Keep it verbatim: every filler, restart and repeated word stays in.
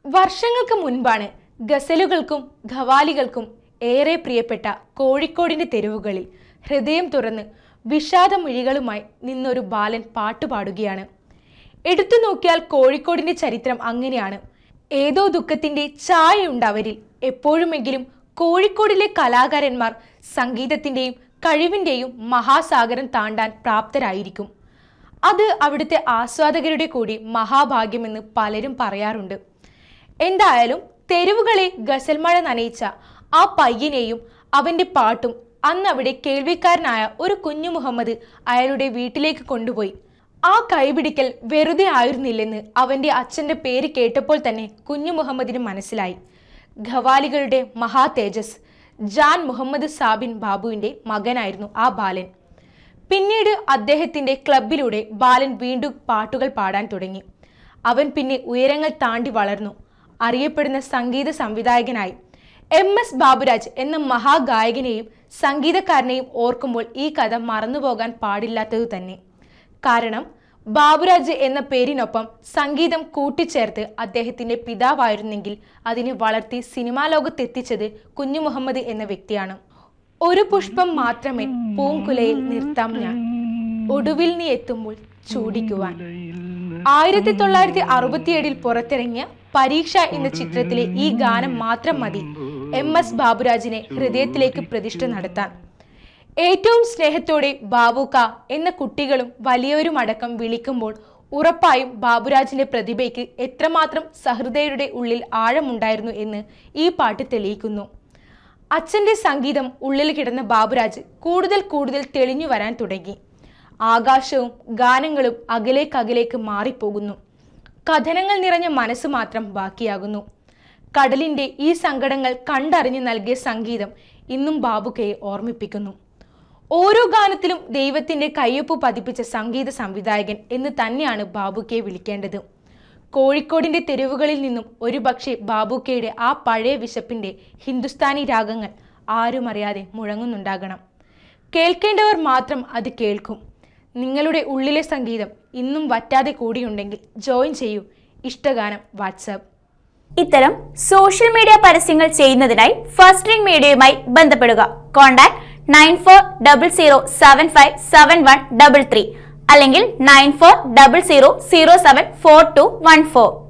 വർഷങ്ങൾക്ക് മുൻപാണ് ഗസലുകൾക്കും ഖവാലികൾക്കും ഏറെ പ്രിയപ്പെട്ട കോഴിക്കോടിന്റെ തെരുവുകളിൽ ഹൃദയം തുറന്ന് വിഷാദമിഴികളുമായി നിന്നൊരു ബാലൻ പാട്ടുപാടുകയാണ്. എടുത്തു നോക്കിയാൽ കോഴിക്കോടിന്റെ ചരിത്രം അങ്ങനെയാണ്. ഏതോ ദുഃഖത്തിന്റെ ഛായയുണ്ടവരിൽ. എപ്പോഴുമെങ്കിലും കോഴിക്കോടിലെ കലാകാരന്മാർ സംഗീതത്തിന്റെയും കഴിവിന്റെയും മഹാസാഗരം താണ്ടാൻ പ്രാപ്തരായിരിക്കും. അത് അവിടുത്തെ ആസ്വാദകരുടെ കൂടി മഹാഭാഗ്യമെന്ന് പലരും പറയാറുണ്ട്. എന്തായാലും തെരുവുകളെ ഗസൽ മഴ നനയിച്ച ആ പയ്യനെയും അവന്റെ പാട്ടും അന്ന് അവിടെ കേൾവിക്കാരനായ ഒരു കുഞ്ഞു മുഹമ്മദ് അയാളുടെ വീട്ടിലേക്ക് കൊണ്ടുപോയി. ആ കൈപിടിക്കൽ വെറുതെ ആയിരുന്നില്ലെന്ന് അവന്റെ അച്ഛന്റെ പേര് കേട്ടപ്പോൾ തന്നെ കുഞ്ഞു മുഹമ്മദിന് മനസ്സിലായി. ഖവാലികളുടെ മഹാ തേജസ് ജാൻ മുഹമ്മദ് സാബിൻ ബാബുവിന്റെ മകനായിരുന്നു ആ ബാലൻ. പിന്നീട് അദ്ദേഹത്തിന്റെ ക്ലബിലൂടെ ബാലൻ വീണ്ടും പാട്ടുകൾ പാടാൻ തുടങ്ങി. അവൻ പിന്നെ ഉയരങ്ങൾ താണ്ടി വളർന്നു. അറിയപ്പെടുന്ന സംഗീത സംവിധായകനായി. എം എസ് ബാബുരാജ് എന്ന മഹാഗായകനെയും സംഗീതക്കാരനെയും ഓർക്കുമ്പോൾ ഈ കഥ മറന്നുപോകാൻ പാടില്ലാത്തതു തന്നെ. കാരണം ബാബുരാജ് എന്ന പേരിനൊപ്പം സംഗീതം കൂട്ടിച്ചേർത്ത് അദ്ദേഹത്തിന്റെ പിതാവായിരുന്നെങ്കിൽ അതിനെ വളർത്തി സിനിമാ ലോകത്തെത്തിച്ചത് കുഞ്ഞു മുഹമ്മദ് എന്ന വ്യക്തിയാണ്. ഒരു പുഷ്പം മാത്രമേ പൂങ്കുലയിൽ നിർത്താം ഞാൻ, ഒടുവിൽ നീ എത്തുമ്പോൾ ചൂടിക്കുവാൻ. ആയിരത്തി തൊള്ളായിരത്തി അറുപത്തിയേഴിൽ പുറത്തിറങ്ങിയ പരീക്ഷ എന്ന ചിത്രത്തിലെ ഈ ഗാനം മാത്രം മതി എം എസ് ബാബുരാജിനെ ഹൃദയത്തിലേക്ക് പ്രതിഷ്ഠ നടത്താൻ. ഏറ്റവും സ്നേഹത്തോടെ ബാബുക്ക എന്ന കുട്ടികളും വലിയവരുമടക്കം വിളിക്കുമ്പോൾ ഉറപ്പായും ബാബുരാജിന്റെ പ്രതിഭയ്ക്ക് എത്രമാത്രം സഹൃദയരുടെ ഉള്ളിൽ ആഴമുണ്ടായിരുന്നു എന്ന് ഈ പാട്ട് തെളിയിക്കുന്നു. അച്ഛന്റെ സംഗീതം ഉള്ളിൽ കിടന്ന ബാബുരാജ് കൂടുതൽ കൂടുതൽ തെളിഞ്ഞു വരാൻ തുടങ്ങി. ആകാശവും ഗാനങ്ങളും അകലേക്കകലേക്ക് മാറിപ്പോകുന്നു. കഥനങ്ങൾ നിറഞ്ഞ മനസ്സ് മാത്രം ബാക്കിയാകുന്നു. കടലിന്റെ ഈ സങ്കടങ്ങൾ കണ്ടറിഞ്ഞു നൽകിയ സംഗീതം ഇന്നും ബാബുക്കയെ ഓർമ്മിപ്പിക്കുന്നു. ഓരോ ഗാനത്തിലും ദൈവത്തിന്റെ കയ്യൊപ്പ് പതിപ്പിച്ച സംഗീത സംവിധായകൻ എന്ന് തന്നെയാണ് ബാബുക്കയെ വിളിക്കേണ്ടത്. കോഴിക്കോടിന്റെ തെരുവുകളിൽ നിന്നും ഒരുപക്ഷെ ബാബുക്കയുടെ ആ പഴയ വിശപ്പിന്റെ ഹിന്ദുസ്ഥാനി രാഗങ്ങൾ ആരും അറിയാതെ മുഴങ്ങുന്നുണ്ടാകണം. കേൾക്കേണ്ടവർ മാത്രം അത് കേൾക്കും. നിങ്ങളുടെ ഉള്ളിലെ സംഗീതം ഇന്നും വറ്റാതെ കൂടിയുണ്ടെങ്കിൽ ജോയിൻ ചെയ്യൂ ഇഷ്ടഗാനം വാട്സാപ്പ്. ഇത്തരം സോഷ്യൽ മീഡിയ പരസ്യങ്ങൾ ചെയ്യുന്നതിനായി ഫസ്റ്റ് റിംഗ് മീഡിയയുമായി ബന്ധപ്പെടുക. Contact nine four double zero seven five seven one double three അല്ലെങ്കിൽ nine four double zero zero seven four two one four.